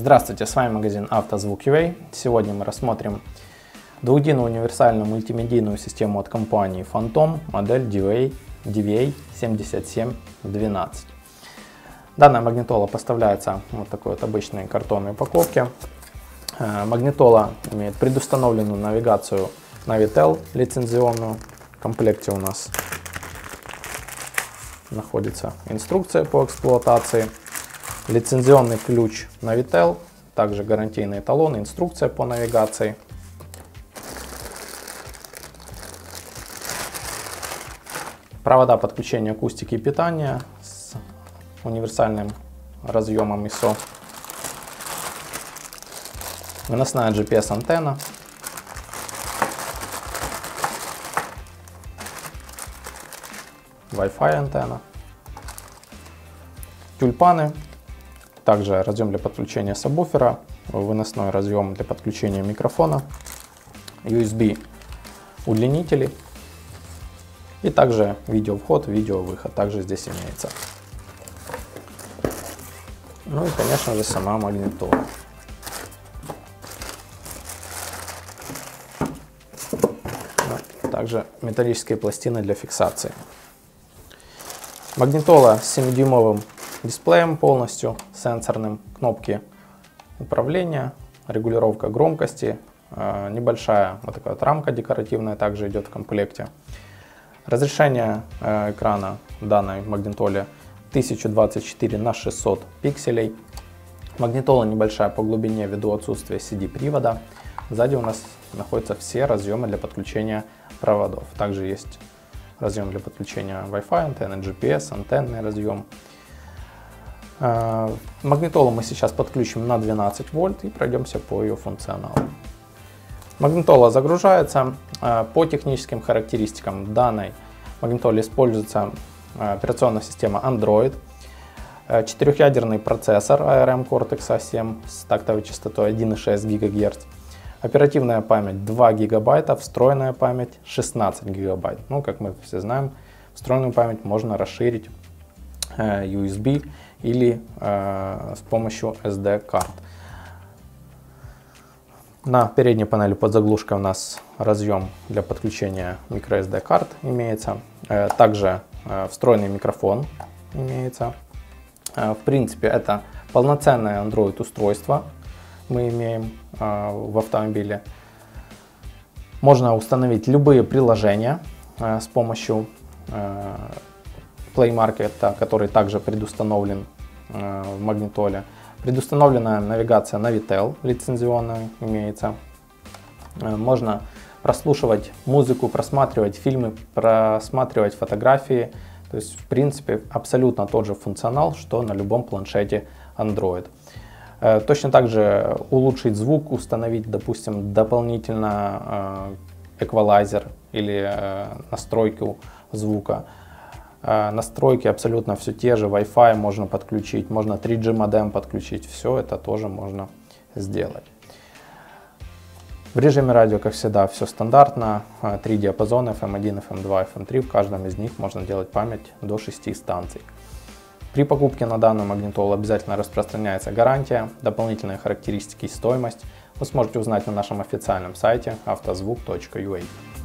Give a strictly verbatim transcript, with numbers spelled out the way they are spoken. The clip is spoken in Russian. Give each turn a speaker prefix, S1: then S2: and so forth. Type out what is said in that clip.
S1: Здравствуйте, с вами магазин Автозвук.ua. Сегодня мы рассмотрим двухдинную универсальную мультимедийную систему от компании Phantom, модель ди ви эй семьдесят семь двенадцать. Данная магнитола поставляется в вот такой вот обычной картонной упаковке. Магнитола имеет предустановленную навигацию Navitel лицензионную. В комплекте у нас находится инструкция по эксплуатации, лицензионный ключ Navitel, также гарантийные талоны, инструкция по навигации. Провода подключения акустики и питания с универсальным разъемом ай эс о. Выносная джи пи эс антенна. Wi-Fi антенна. Тюльпаны. Также разъем для подключения сабвуфера. Выносной разъем для подключения микрофона. ю эс би удлинители. И также видеовход, видеовыход также здесь имеется. Ну и, конечно же, сама магнитола. Также металлические пластины для фиксации. Магнитола с семидюймовым дисплеем полностью, сенсорным, кнопки управления, регулировка громкости, небольшая вот такая вот рамка декоративная также идет в комплекте. Разрешение экрана данной магнитоле тысяча двадцать четыре на шестьсот пикселей. Магнитола небольшая по глубине ввиду отсутствия си ди привода. Сзади у нас находятся все разъемы для подключения проводов. Также есть разъем для подключения Wi-Fi антенны, джи пи эс, антенный разъем. Магнитолу мы сейчас подключим на двенадцать вольт и пройдемся по ее функционалу. Магнитола загружается. По техническим характеристикам данной магнитоле используется операционная система Android, четырехъядерный процессор эй ар эм Cortex а семь с тактовой частотой один и шесть гигагерц, оперативная память два гигабайта, встроенная память шестнадцать гигабайт. Ну, как мы все знаем, встроенную память можно расширить ю эс би или э, с помощью эс ди карт. На передней панели под заглушкой у нас разъем для подключения microSD карт имеется. Э, также э, встроенный микрофон имеется. Э, в принципе, это полноценное Android устройство мы имеем э, в автомобиле. Можно установить любые приложения э, с помощью э, Play Market, который также предустановлен э, в магнитоле. Предустановленная навигация Navitel лицензионная имеется. Э, можно прослушивать музыку, просматривать фильмы, просматривать фотографии. То есть, в принципе, абсолютно тот же функционал, что на любом планшете Android. Э, точно так же улучшить звук, установить, допустим, дополнительно э, эквалайзер или э, настройку звука. Настройки абсолютно все те же, Wi-Fi можно подключить, можно три джи модем подключить, все это тоже можно сделать. В режиме радио, как всегда, все стандартно, три диапазона, эф эм один, эф эм два, эф эм три, в каждом из них можно делать память до шести станций. При покупке на данную магнитолу обязательно распространяется гарантия, дополнительные характеристики и стоимость вы сможете узнать на нашем официальном сайте автозвук точка ю а.